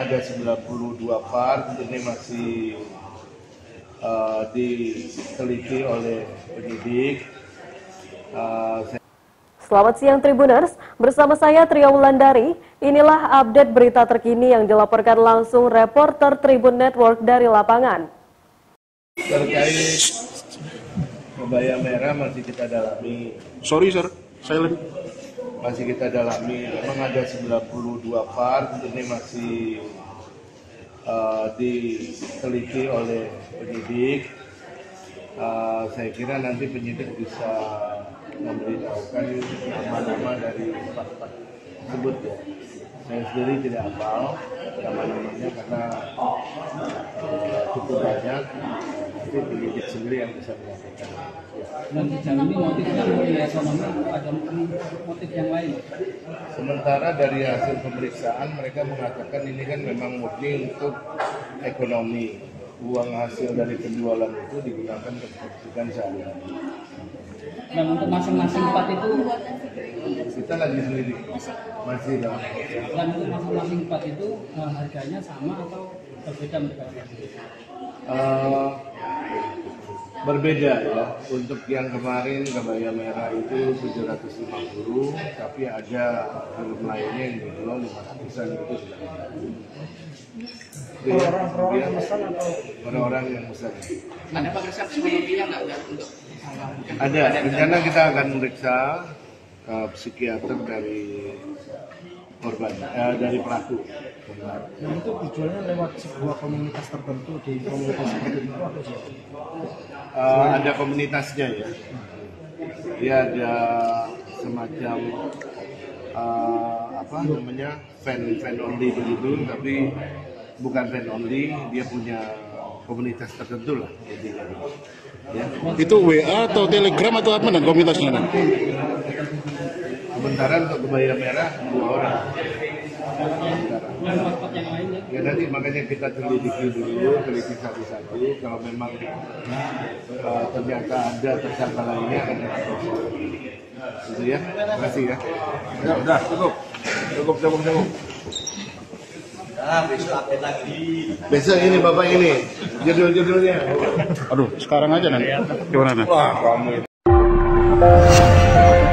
Ada 92 part, ini masih diteliti oleh penyidik. Selamat siang Tribuners, bersama saya Tria Wulandari. Inilah update berita terkini yang dilaporkan langsung reporter Tribun Network dari lapangan. Terkait kebaya merah masih kita dalami. Silent. Masih kita dalami, memang ada 92 part, ini masih diteliti oleh penyidik. Saya kira nanti penyidik bisa memberitahukan nama-nama dari part-part tersebut ya. Saya sendiri tidak hafal nama-namanya karena cukup banyak. Nanti penyidik sendiri yang bisa menyampaikan. Dan sejauh ini motifnya murni ekonomi atau ada motif yang lain? Sementara dari hasil pemeriksaan mereka mengatakan ini kan memang murni untuk ekonomi. Uang hasil dari penjualan itu digunakan untuk kebutuhan sehari-hari. Dan untuk masing-masing part itu Kita lagi sendiri masih lah. dan untuk masing-masing part itu harganya sama atau berbeda mereka? Berbeda ya. Untuk yang kemarin kebaya merah itu 750, tapi ada film lainnya yang dijual 500-an itu sudah ada. Orang-orang yang pesan atau orang-orang yang pesan? Ada pemeriksaan psikologinya nggak untuk? Ada. Rencana kita akan meriksa psikiater dari korban, dari pelaku. Dan itu tujuannya lewat sebuah komunitas tertentu di komunitas seperti itu atau siapa? Ada komunitasnya ya. Dia ada semacam fan only begitu, tapi bukan fan only, dia punya komunitas tertentu lah. Ya. Itu WA atau Telegram atau apa dan komunitasnya? Sementara untuk kebaya merah 2 orang. Ya nanti makanya kita teliti satu-satu. Kalau memang ternyata ada tersangka lainnya akan kita proses. Itu ya. Terima kasih ya. Udah, cukup. Besok update lagi. Besok ini Bapak ini judul-judulnya. Aduh, sekarang aja nanti. Gimana? Wah, kamu.